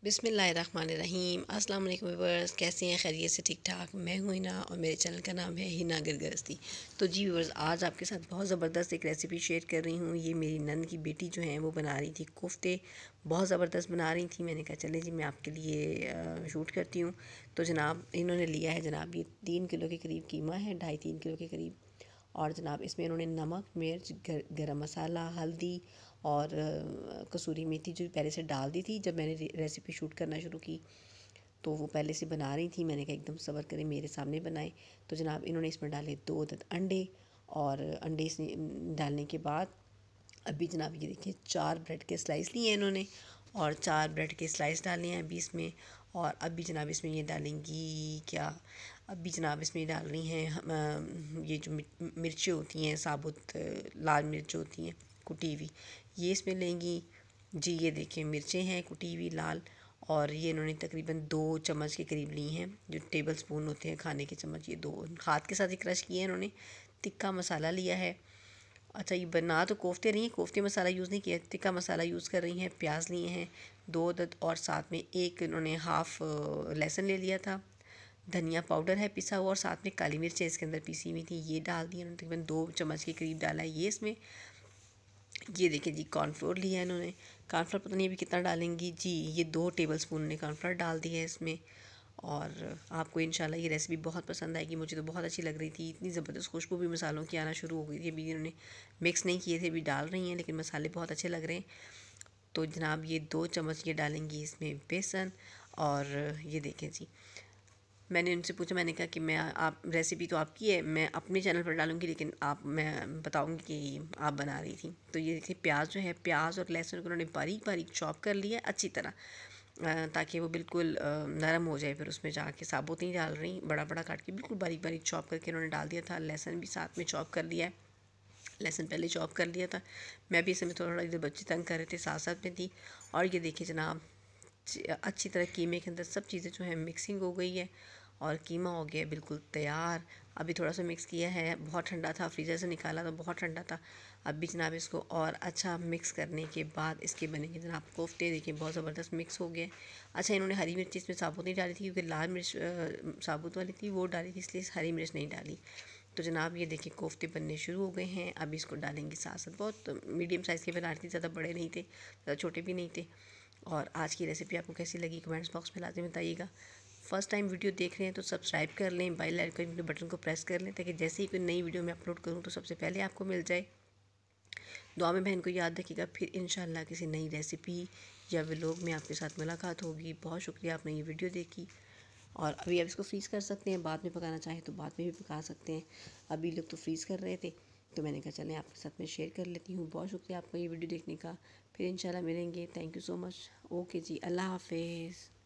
बिस्मिल्लाहिर्रहमानिर्रहीम। अस्सलाम वालेकुम व्यूअर्स, कैसे हैं? खैरियत से? ठीक ठाक। मैं हूँ हिना और मेरे चैनल का नाम है हिना गिरगस्ती। तो जी व्यूअर्स, आज आपके साथ बहुत ज़बरदस्त एक रेसिपी शेयर कर रही हूँ। ये मेरी नंद की बेटी जो है वो बना रही थी कोफ्ते, बहुत ज़बरदस्त बना रही थी। मैंने कहा चले जी मैं आपके लिए शूट करती हूँ। तो जनाब इन्होंने लिया है जनाब ये 3 किलो के करीब कीमा है, 2.5-3 किलो के करीब। और जनाब इसमें इन्होंने नमक, मिर्च, गरम मसाला, हल्दी और कसूरी मेथी जो पहले से डाल दी थी जब मैंने रेसिपी शूट करना शुरू की। तो वो पहले से बना रही थी। मैंने कहा एकदम सब्र करें, मेरे सामने बनाए। तो जनाब इन्होंने इसमें डाले 2 अदद अंडे, और अंडे इसमें डालने के बाद अभी जनाब ये देखिए 4 ब्रेड के स्लाइस लिए हैं इन्होंने, और 4 ब्रेड के स्लाइस डालने हैं अभी इसमें। और अभी जनाब इसमें ये डालेंगी क्या, अभी जनाब इसमें डाल रही हैं ये जो मिर्चें होती हैं साबुत, लाल मिर्च होती हैं कुटी हुई, ये इसमें लेंगी जी। ये देखिए मिर्चें हैं कुटी हुई लाल, और ये इन्होंने तकरीबन 2 चम्मच के करीब ली हैं, जो टेबल स्पून होते हैं खाने के चम्मच, ये 2 हाथ के साथ ही क्रश किए हैं इन्होंने। तिक्का मसाला लिया है। अच्छा, ये बना तो कोफ्ते रही हैं, कोफ्ते मसाला यूज़ नहीं किया, तिक्का मसाला यूज़ कर रही हैं। प्याज लिए हैं 2 अदद, और साथ में एक इन्होंने हाफ़ लहसुन ले लिया था। धनिया पाउडर है पिसा हुआ, और साथ में काली मिर्चें इसके अंदर पिसी हुई थी, ये डाल दी इन्होंने। तकरीबन 2 चम्मच के करीब डाला है ये इसमें। ये देखिए जी कॉर्नफ्लोर लिया है इन्होंने। कॉर्नफ्लोर पता नहीं अभी कितना डालेंगी जी, ये 2 टेबल स्पून ने कॉर्नफ्लोर डाल दी है इसमें। और आपको इंशाल्लाह ये रेसिपी बहुत पसंद आएगी। मुझे तो बहुत अच्छी लग रही थी, इतनी ज़बरदस्त खुशबू भी मसालों की आना शुरू हो गई थी। अभी इन्होंने मिक्स नहीं किए थे, अभी डाल रही हैं, लेकिन मसाले बहुत अच्छे लग रहे हैं। तो जनाब ये 2 चम्मच ये डालेंगी इसमें बेसन। और ये देखें जी, मैंने उनसे पूछा, मैंने कहा कि मैं आप रेसिपी तो आपकी है, मैं अपने चैनल पर डालूँगी, लेकिन आप मैं बताऊँगी कि आप बना रही थी। तो ये देखिए प्याज जो है, प्याज और लहसुन को उन्होंने बारीक बारीक चॉप कर लिया है अच्छी तरह, ताकि वो बिल्कुल नरम हो जाए। फिर उसमें जाके साबुत नहीं डाल रही, बड़ा बड़ा काट के बिल्कुल बारीक बारीक चॉप करके उन्होंने डाल दिया था। लहसुन भी साथ में चॉप कर लिया है, लहसुन पहले चॉप कर लिया था। मैं भी इस समय थोड़ा इधर बच्चे तंग कर रहे थे, साथ साथ में थी। और ये देखिए जनाब अच्छी तरह कीमे के अंदर सब चीज़ें जो है मिक्सिंग हो गई है, और कीमा हो गया बिल्कुल तैयार। अभी थोड़ा सा मिक्स किया है, बहुत ठंडा था, फ्रीज़र से निकाला तो बहुत ठंडा था। अभी जनाब इसको और अच्छा मिक्स करने के बाद इसके बनेंगे जनाब कोफ्ते। देखिए बहुत ज़बरदस्त मिक्स हो गए। अच्छा, इन्होंने हरी मिर्च इसमें साबुत नहीं डाली थी, क्योंकि लाल मिर्च साबुत वाली थी वो डाली थी, इसलिए हरी मिर्च नहीं डाली। तो जनाब ये देखिए कोफ्ते बनने शुरू हो गए हैं। अभी इसको डालेंगे साथ साथ, बहुत मीडियम साइज़ के बना रही थी, ज़्यादा बड़े नहीं थे, ज़्यादा छोटे भी नहीं थे। और आज की रेसिपी आपको कैसी लगी कमेंट्स बॉक्स में लाजमी बताइएगा। फर्स्ट टाइम वीडियो देख रहे हैं तो सब्सक्राइब कर लें, बेल आइकन बटन को प्रेस कर लें, ताकि जैसे ही कोई नई वीडियो मैं अपलोड करूँ तो सबसे पहले आपको मिल जाए। दुआ में बहन को याद रखिएगा। फिर इंशाल्लाह किसी नई रेसिपी या व्लॉग में आपके साथ मुलाकात होगी। बहुत शुक्रिया आपने ये वीडियो देखी। और अभी आप इसको फ्रीज़ कर सकते हैं, बाद में पकाना चाहें तो बाद में भी पका सकते हैं। अभी लोग तो फ्रीज़ कर रहे थे, तो मैंने कहा चलें आपके साथ में शेयर कर लेती हूँ। बहुत शुक्रिया आपका ये वीडियो देखने का। फिर इंशाल्लाह मिलेंगे। Thank you so much. Okay जी, अल्लाह हाफिज़।